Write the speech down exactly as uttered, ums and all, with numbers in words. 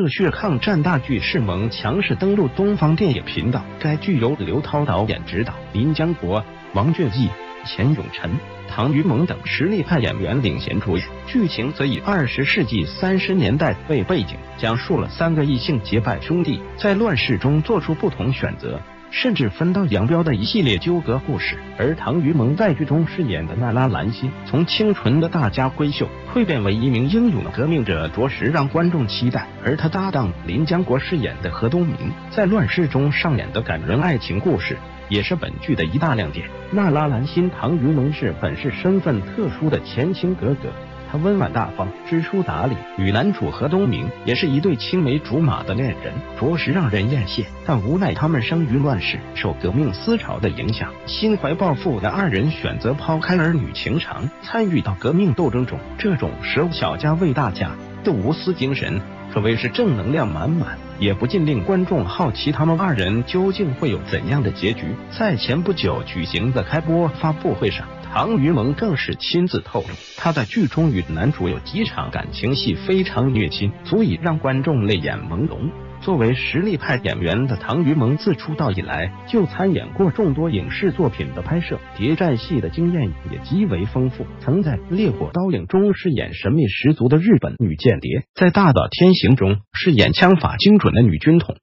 热血抗战大剧《是萌》强势登陆东方电影频道。该剧由刘涛导演执导，林江国、王俊毅、钱永晨、唐于萌等实力派演员领衔主演。剧情则以二十世纪三十年代为背景，讲述了三个异性结拜兄弟在乱世中做出不同选择，甚至分道扬镳的一系列纠葛故事。而唐于萌在剧中饰演的娜拉兰心，从清纯的大家闺秀蜕变为一名英勇的革命者，着实让观众期待。而他搭档林江国饰演的何东明，在乱世中上演的感人爱情故事，也是本剧的一大亮点。娜拉兰心唐于萌是本是身份特殊的前清格格，他温婉大方、知书达理，与男主何东明也是一对青梅竹马的恋人，着实让人艳羡。但无奈他们生于乱世，受革命思潮的影响，心怀抱负的二人选择抛开儿女情长，参与到革命斗争中。这种舍小家为大家的无私精神，可谓是正能量满满，也不禁令观众好奇他们二人究竟会有怎样的结局。在前不久举行的开播发布会上，唐于萌更是亲自透露，他在剧中与男主有几场感情戏非常虐心，足以让观众泪眼朦胧。作为实力派演员的唐于萌自出道以来就参演过众多影视作品的拍摄，谍战戏的经验也极为丰富，曾在《烈火刀影》中饰演神秘十足的日本女间谍，在《大岛天行》中饰演枪法精准的女军统。